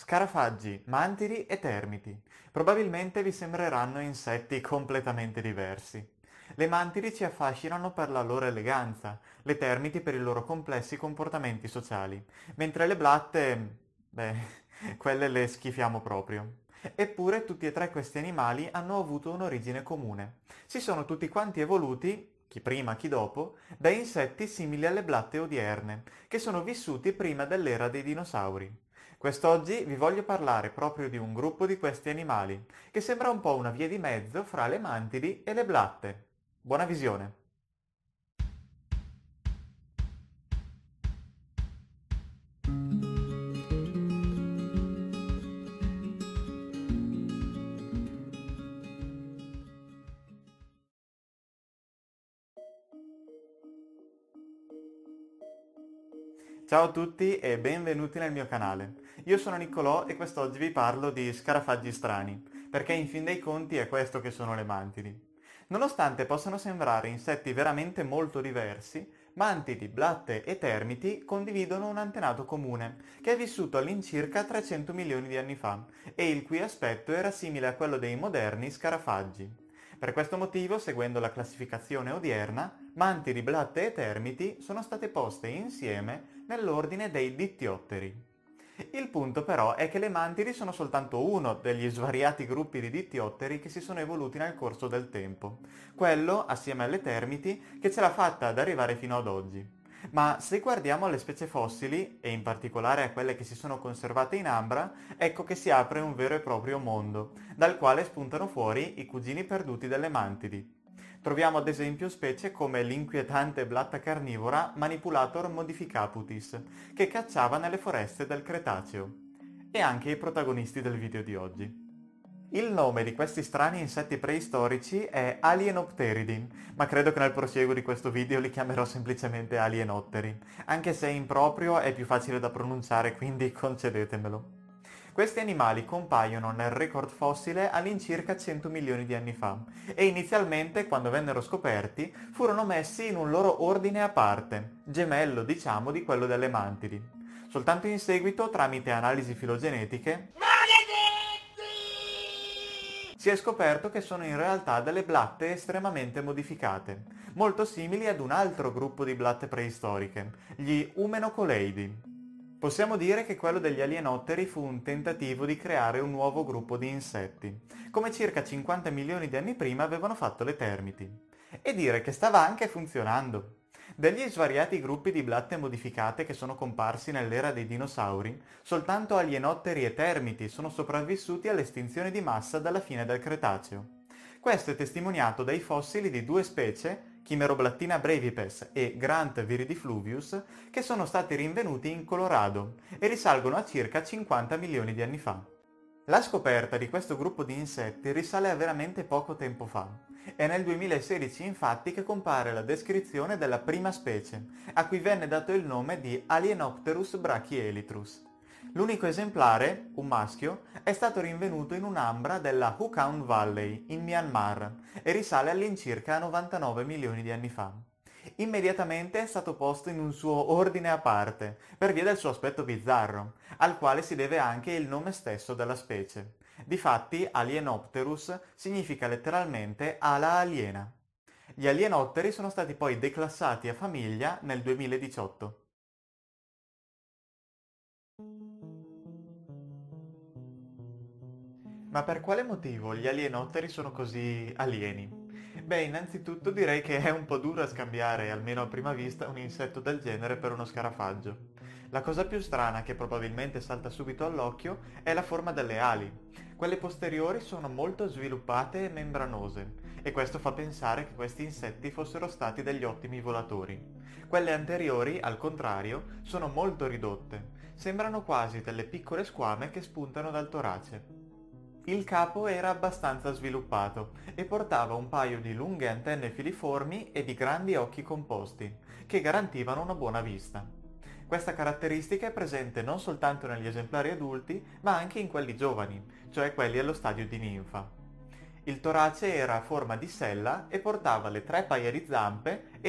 Scarafaggi, mantidi e termiti. Probabilmente vi sembreranno insetti completamente diversi. Le mantidi ci affascinano per la loro eleganza, le termiti per i loro complessi comportamenti sociali, mentre le blatte, beh, quelle le schifiamo proprio. Eppure tutti e tre questi animali hanno avuto un'origine comune. Si sono tutti quanti evoluti, chi prima chi dopo, da insetti simili alle blatte odierne, che sono vissuti prima dell'era dei dinosauri. Quest'oggi vi voglio parlare proprio di un gruppo di questi animali, che sembra un po' una via di mezzo fra le mantidi e le blatte. Buona visione! Ciao a tutti e benvenuti nel mio canale. Io sono Niccolò e quest'oggi vi parlo di scarafaggi strani, perché in fin dei conti è questo che sono le mantidi. Nonostante possano sembrare insetti veramente molto diversi, mantidi, blatte e termiti condividono un antenato comune, che è vissuto all'incirca 300 milioni di anni fa, e il cui aspetto era simile a quello dei moderni scarafaggi. Per questo motivo, seguendo la classificazione odierna, mantidi, blatte e termiti sono state poste insieme nell'ordine dei dittiotteri. Il punto però è che le mantidi sono soltanto uno degli svariati gruppi di dittiotteri che si sono evoluti nel corso del tempo, quello, assieme alle termiti, che ce l'ha fatta ad arrivare fino ad oggi. Ma se guardiamo alle specie fossili, e in particolare a quelle che si sono conservate in ambra, ecco che si apre un vero e proprio mondo, dal quale spuntano fuori i cugini perduti delle mantidi. Troviamo ad esempio specie come l'inquietante blatta carnivora Manipulator modificaputis, che cacciava nelle foreste del Cretaceo, e anche i protagonisti del video di oggi. Il nome di questi strani insetti preistorici è Alienopteridin, ma credo che nel prosieguo di questo video li chiamerò semplicemente alienotteri, anche se in proprio è più facile da pronunciare, quindi concedetemelo. Questi animali compaiono nel record fossile all'incirca 100 milioni di anni fa e inizialmente, quando vennero scoperti, furono messi in un loro ordine a parte, gemello diciamo di quello delle mantidi. Soltanto in seguito, tramite analisi filogenetiche, si è scoperto che sono in realtà delle blatte estremamente modificate, molto simili ad un altro gruppo di blatte preistoriche, gli Umenocoleidi. Possiamo dire che quello degli alienotteri fu un tentativo di creare un nuovo gruppo di insetti, come circa 50 milioni di anni prima avevano fatto le termiti. E dire che stava anche funzionando. Degli svariati gruppi di blatte modificate che sono comparsi nell'era dei dinosauri, soltanto alienotteri e termiti sono sopravvissuti all'estinzione di massa dalla fine del Cretaceo. Questo è testimoniato dai fossili di due specie, Chimeroblattina brevipes e Grant viridifluvius, che sono stati rinvenuti in Colorado e risalgono a circa 50 milioni di anni fa. La scoperta di questo gruppo di insetti risale a veramente poco tempo fa. È nel 2016 infatti che compare la descrizione della prima specie, a cui venne dato il nome di Alienopterus brachyelytrus. L'unico esemplare, un maschio, è stato rinvenuto in un'ambra della Hukaun Valley, in Myanmar, e risale all'incirca a 99 milioni di anni fa. Immediatamente è stato posto in un suo ordine a parte, per via del suo aspetto bizzarro, al quale si deve anche il nome stesso della specie. Difatti, Alienopterus significa letteralmente ala aliena. Gli alienotteri sono stati poi declassati a famiglia nel 2018. Ma per quale motivo gli alienotteri sono così alieni? Beh, innanzitutto direi che è un po' duro scambiare, almeno a prima vista, un insetto del genere per uno scarafaggio. La cosa più strana che probabilmente salta subito all'occhio è la forma delle ali. Quelle posteriori sono molto sviluppate e membranose, e questo fa pensare che questi insetti fossero stati degli ottimi volatori. Quelle anteriori, al contrario, sono molto ridotte, sembrano quasi delle piccole squame che spuntano dal torace. Il capo era abbastanza sviluppato e portava un paio di lunghe antenne filiformi e di grandi occhi composti, che garantivano una buona vista. Questa caratteristica è presente non soltanto negli esemplari adulti, ma anche in quelli giovani, cioè quelli allo stadio di ninfa. Il torace era a forma di sella e portava le tre paia di zampe e,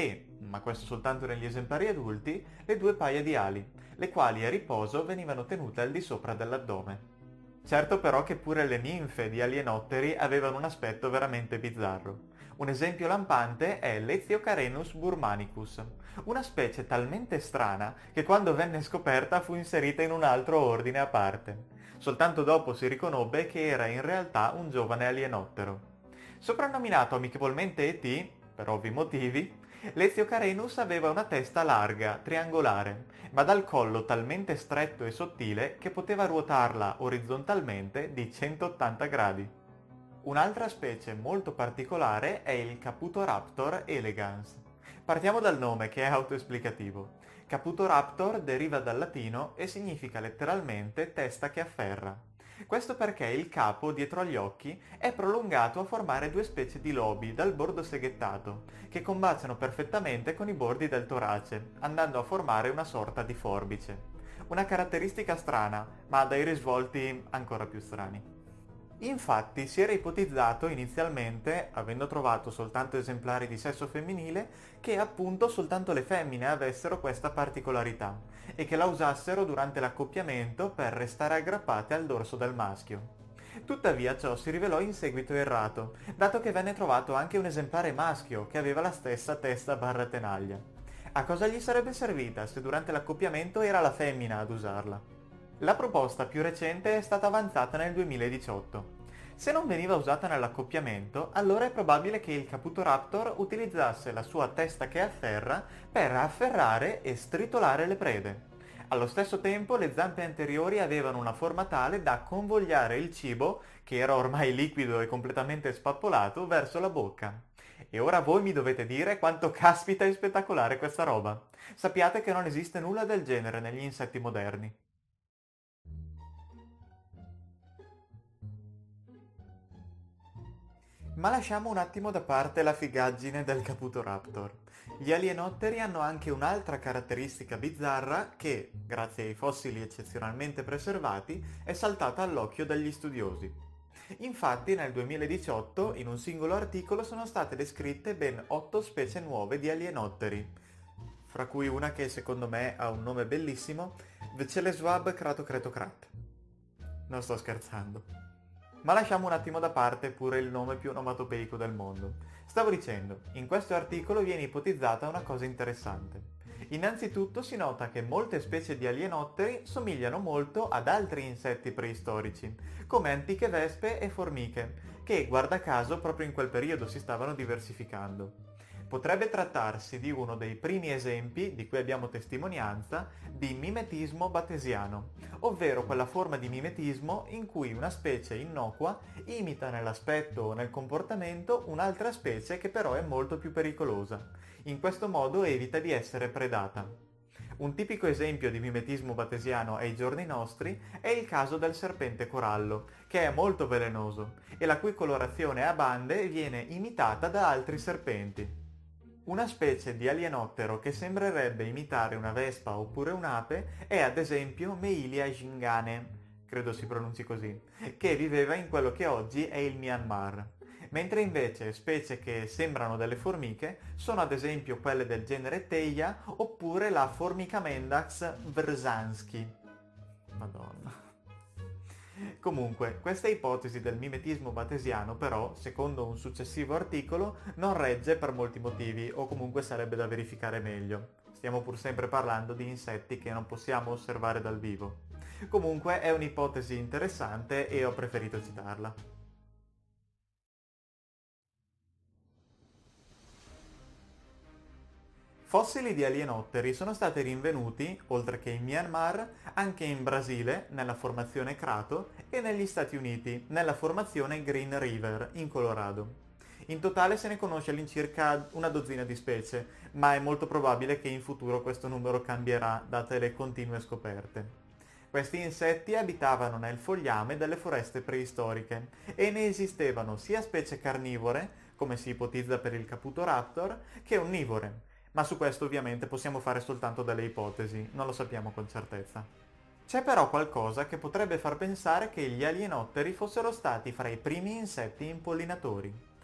ma questo soltanto negli esemplari adulti, le due paia di ali, le quali a riposo venivano tenute al di sopra dell'addome. Certo però che pure le ninfe di alienotteri avevano un aspetto veramente bizzarro. Un esempio lampante è l'Eziocarenus burmanicus, una specie talmente strana che quando venne scoperta fu inserita in un altro ordine a parte. Soltanto dopo si riconobbe che era in realtà un giovane alienottero. Soprannominato amichevolmente E.T., per ovvi motivi, l'Eziocarenus aveva una testa larga, triangolare, ma dal collo talmente stretto e sottile che poteva ruotarla orizzontalmente di 180 gradi. Un'altra specie molto particolare è il Caputoraptor elegans. Partiamo dal nome che è autoesplicativo. Caputoraptor deriva dal latino e significa letteralmente testa che afferra. Questo perché il capo dietro agli occhi è prolungato a formare due specie di lobi dal bordo seghettato, che combaciano perfettamente con i bordi del torace, andando a formare una sorta di forbice. Una caratteristica strana, ma dai risvolti ancora più strani. Infatti si era ipotizzato inizialmente, avendo trovato soltanto esemplari di sesso femminile, che appunto soltanto le femmine avessero questa particolarità e che la usassero durante l'accoppiamento per restare aggrappate al dorso del maschio. Tuttavia ciò si rivelò in seguito errato, dato che venne trovato anche un esemplare maschio che aveva la stessa testa barra tenaglia. A cosa gli sarebbe servita se durante l'accoppiamento era la femmina ad usarla? La proposta più recente è stata avanzata nel 2018. Se non veniva usata nell'accoppiamento, allora è probabile che il Caputoraptor utilizzasse la sua testa che afferra per afferrare e stritolare le prede. Allo stesso tempo le zampe anteriori avevano una forma tale da convogliare il cibo, che era ormai liquido e completamente spappolato, verso la bocca. E ora voi mi dovete dire quanto caspita è spettacolare questa roba. Sappiate che non esiste nulla del genere negli insetti moderni. Ma lasciamo un attimo da parte la figaggine del Caputoraptor. Gli alienotteri hanno anche un'altra caratteristica bizzarra che, grazie ai fossili eccezionalmente preservati, è saltata all'occhio dagli studiosi. Infatti nel 2018 in un singolo articolo sono state descritte ben 8 specie nuove di alienotteri, fra cui una che secondo me ha un nome bellissimo, Vceleswab cratocretocrat. Non sto scherzando. Ma lasciamo un attimo da parte pure il nome più onomatopeico del mondo. Stavo dicendo, in questo articolo viene ipotizzata una cosa interessante. Innanzitutto si nota che molte specie di alienotteri somigliano molto ad altri insetti preistorici, come antiche vespe e formiche, che guarda caso proprio in quel periodo si stavano diversificando. Potrebbe trattarsi di uno dei primi esempi, di cui abbiamo testimonianza, di mimetismo battesiano, ovvero quella forma di mimetismo in cui una specie innocua imita nell'aspetto o nel comportamento un'altra specie che però è molto più pericolosa. In questo modo evita di essere predata. Un tipico esempio di mimetismo battesiano ai giorni nostri è il caso del serpente corallo, che è molto velenoso e la cui colorazione a bande viene imitata da altri serpenti. Una specie di alienottero che sembrerebbe imitare una vespa oppure un'ape è ad esempio Meilia gingane, credo si pronunci così, che viveva in quello che oggi è il Myanmar. Mentre invece specie che sembrano delle formiche sono ad esempio quelle del genere Theia oppure la Formicamendax wrzansky. Madonna. Comunque, questa ipotesi del mimetismo battesiano però, secondo un successivo articolo, non regge per molti motivi, o comunque sarebbe da verificare meglio. Stiamo pur sempre parlando di insetti che non possiamo osservare dal vivo. Comunque è un'ipotesi interessante e ho preferito citarla. Fossili di alienotteri sono stati rinvenuti, oltre che in Myanmar, anche in Brasile, nella formazione Crato, e negli Stati Uniti, nella formazione Green River, in Colorado. In totale se ne conosce all'incirca una dozzina di specie, ma è molto probabile che in futuro questo numero cambierà, date le continue scoperte. Questi insetti abitavano nel fogliame delle foreste preistoriche e ne esistevano sia specie carnivore, come si ipotizza per il Caputoraptor, che onnivore. Ma su questo ovviamente possiamo fare soltanto delle ipotesi, non lo sappiamo con certezza. C'è però qualcosa che potrebbe far pensare che gli alienotteri fossero stati fra i primi insetti impollinatori.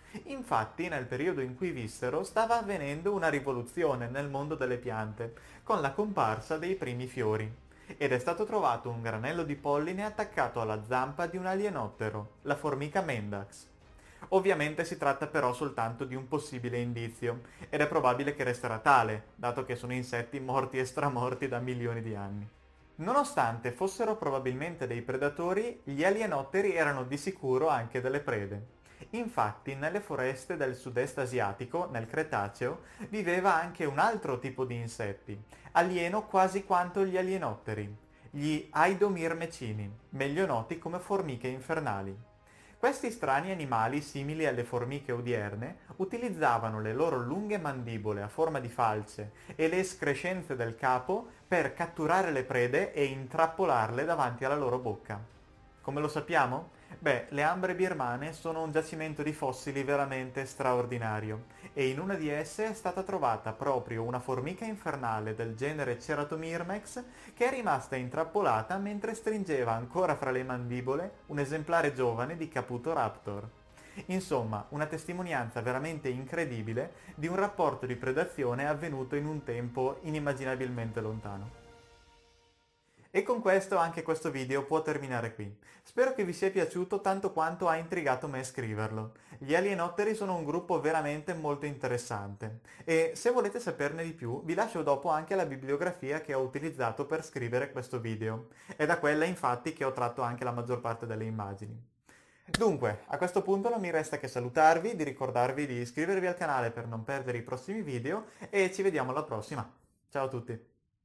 Infatti, nel periodo in cui vissero, stava avvenendo una rivoluzione nel mondo delle piante, con la comparsa dei primi fiori. Ed è stato trovato un granello di polline attaccato alla zampa di un alienottero, la formica Mendax. Ovviamente si tratta però soltanto di un possibile indizio, ed è probabile che resterà tale, dato che sono insetti morti e stramorti da milioni di anni. Nonostante fossero probabilmente dei predatori, gli alienotteri erano di sicuro anche delle prede. Infatti, nelle foreste del sud-est asiatico, nel Cretaceo, viveva anche un altro tipo di insetti, alieno quasi quanto gli alienotteri, gli aidomirmecini, meglio noti come formiche infernali. Questi strani animali, simili alle formiche odierne, utilizzavano le loro lunghe mandibole a forma di falce e le escrescenze del capo per catturare le prede e intrappolarle davanti alla loro bocca. Come lo sappiamo? Beh, le ambre birmane sono un giacimento di fossili veramente straordinario e in una di esse è stata trovata proprio una formica infernale del genere Ceratomirmex che è rimasta intrappolata mentre stringeva ancora fra le mandibole un esemplare giovane di Caputo raptor. Insomma, una testimonianza veramente incredibile di un rapporto di predazione avvenuto in un tempo inimmaginabilmente lontano. E con questo anche questo video può terminare qui. Spero che vi sia piaciuto tanto quanto ha intrigato me scriverlo. Gli alienotteri sono un gruppo veramente molto interessante e se volete saperne di più vi lascio dopo anche la bibliografia che ho utilizzato per scrivere questo video. È da quella infatti che ho tratto anche la maggior parte delle immagini. Dunque, a questo punto non mi resta che salutarvi, di ricordarvi di iscrivervi al canale per non perdere i prossimi video e ci vediamo alla prossima. Ciao a tutti!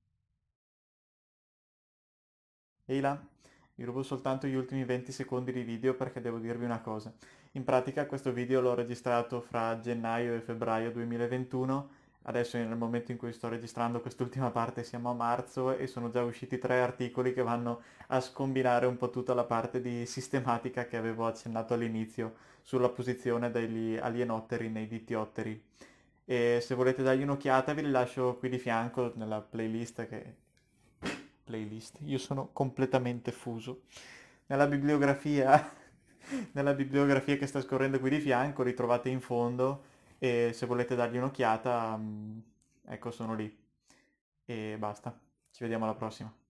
Ehi là, vi rubo soltanto gli ultimi 20 secondi di video perché devo dirvi una cosa. In pratica questo video l'ho registrato fra gennaio e febbraio 2021, adesso nel momento in cui sto registrando quest'ultima parte siamo a marzo e sono già usciti 3 articoli che vanno a scombinare un po' tutta la parte di sistematica che avevo accennato all'inizio sulla posizione degli alienotteri nei dittiotteri. E se volete dargli un'occhiata vi li lascio qui di fianco nella playlist che playlist. Io sono completamente fuso. Nella bibliografia, nella bibliografia che sta scorrendo qui di fianco, li trovate in fondo e se volete dargli un'occhiata, ecco, sono lì. E basta. Ci vediamo alla prossima.